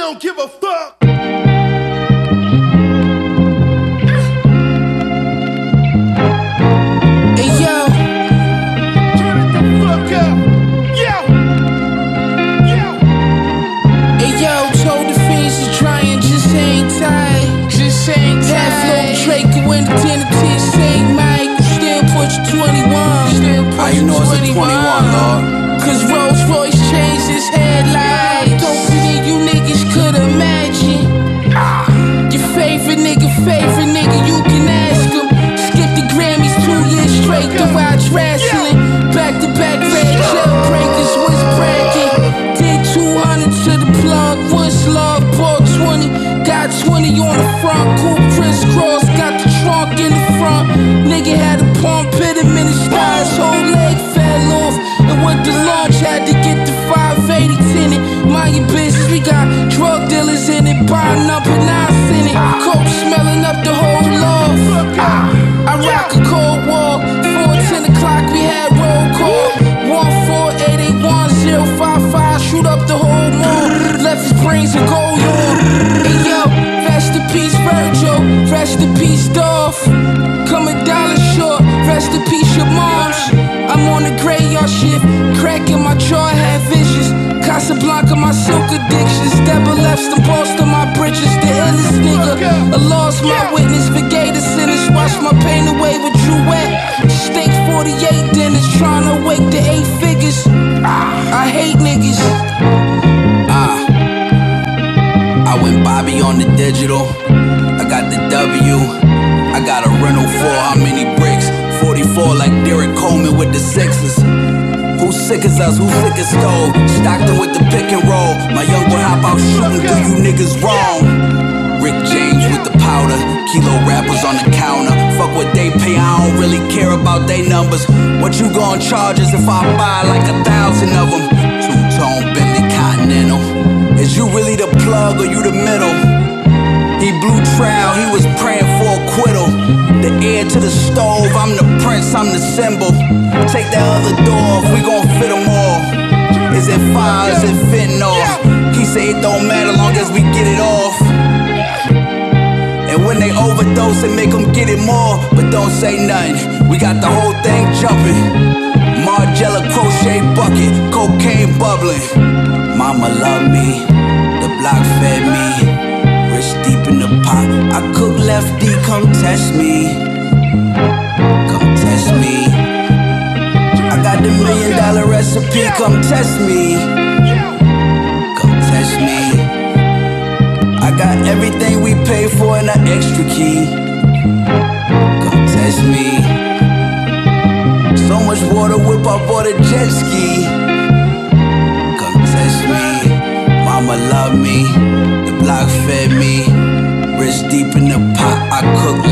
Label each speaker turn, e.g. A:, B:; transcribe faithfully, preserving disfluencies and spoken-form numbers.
A: don't give a fuck.
B: Hey yo,
A: Turn it the fuck up. Yo, yo.
B: hey yo, told the fiends to try and just hang tight.
A: Just hang
B: Half low Drake when the dinner to Saint Mike. Still push twenty-one. Still push
C: How you know it's a twenty-one, Lord?
B: Cause Rolls Royce changed his headlights. Don't believe you niggas could imagine. Your favorite nigga, favorite nigga, you can ask him. Skip the Grammys two years straight to watch wrestling. Back to back red jailbreakers was bragging. Did two hundred to the plug, what's love, bought twenty. Got twenty on the front, cool crisscross, got the trunk in the front. Nigga had a pump, hit him in his thighs, whole leg fell off. And with the launch, had to get the five eighty tinted. Mind your business, we got drug dealers in it, buying up and nines in it. Coke smelling up the whole loft. I rock a cold wall. Four ten o'clock, we had roll call. One four eight eight one zero five five, shoot up the whole mall. Left his brains and gold on. Hey yo, rest in peace Virgil, rest in peace Dolph. Come a dollar short, rest in peace your moms. I'm on the graveyard shift, crack in my jaw, had visions. Casablanca, my silk addictions. Double F's, the Boston, my bridges. The illest nigga, I lost my witness. Forgave the sinners, washed my pain away with Jouet. Steak forty-eight dinners, trying to wake the eight figures. I hate niggas.
C: Ah, I went Bobby on the digital. I got the W. I got a rental for how many bricks? forty-four like Derek Coleman with the sixes. Who sick as us? Who sick as stove? Stockton with the pick and roll. My young boy hop out shooting, do you niggas wrong? Rick James with the powder. Kilo rappers on the counter. Fuck what they pay, I don't really care about they numbers. What you gon' charge us if I buy like a thousand of them? Two-tone Bentley Continental. Is you really the plug or you the middle? He blew trial, he was praying for acquittal. The heir to the stove, I'm the prince, I'm the symbol. Take that other door off, we gon' fit them all. Is it fire, is it fitting off? He say it don't matter long as we get it off. And when they overdose, it make them get it more. But don't say nothing, we got the whole thing jumping. Margiela crochet bucket, cocaine bubbling. Mama love me, the block fed me. Rich deep in the pot, I cook lefty, come test me. Come test me. I got the million dollar recipe, come test me. Come test me. I got everything we pay for and an extra key. Come test me. So much water whip, I bought a jet ski. Come test me. Mama love me, the block fed me. Rich deep in the pot, I cook